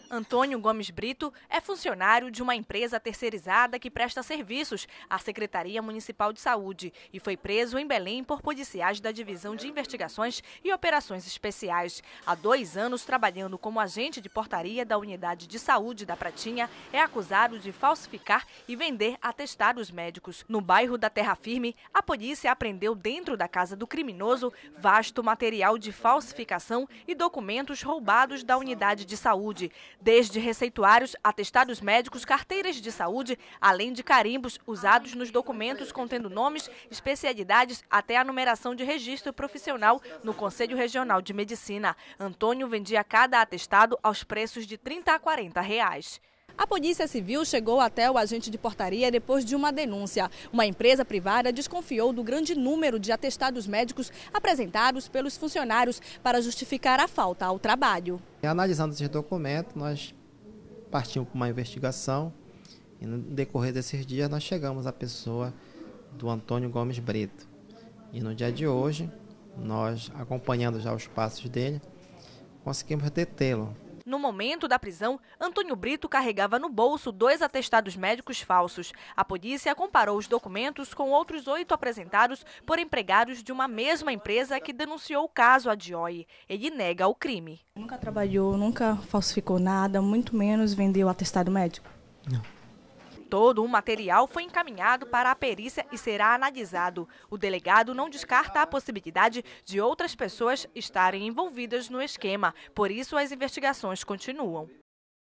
Antônio Gomes Brito é funcionário de uma empresa terceirizada que presta serviços à Secretaria Municipal de Saúde e foi preso em Belém por policiais da Divisão de Investigações e Operações Especiais. Há 2 anos, trabalhando como agente de portaria da Unidade de Saúde da Pratinha, é acusado de falsificar e vender atestados médicos. No bairro da Terra Firme, a polícia apreendeu dentro da casa do criminoso vasto material de falsificação e documentos roubados da Unidade de Saúde. Desde receituários, atestados médicos, carteiras de saúde, além de carimbos usados nos documentos contendo nomes, especialidades, até a numeração de registro profissional no Conselho Regional de Medicina. Antônio vendia cada atestado aos preços de R$ 30 a R$ 40. A Polícia Civil chegou até o agente de portaria depois de uma denúncia. Uma empresa privada desconfiou do grande número de atestados médicos apresentados pelos funcionários para justificar a falta ao trabalho. Analisando esses documentos, nós partimos para uma investigação e no decorrer desses dias nós chegamos à pessoa do Antônio Gomes Brito. E no dia de hoje, nós, acompanhando já os passos dele, conseguimos detê-lo. No momento da prisão, Antônio Brito carregava no bolso 2 atestados médicos falsos. A polícia comparou os documentos com outros 8 apresentados por empregados de uma mesma empresa que denunciou o caso à DIOI. Ele nega o crime. Nunca trabalhou, nunca falsificou nada, muito menos vendeu atestado médico? Não. Todo o material foi encaminhado para a perícia e será analisado. O delegado não descarta a possibilidade de outras pessoas estarem envolvidas no esquema. Por isso, as investigações continuam.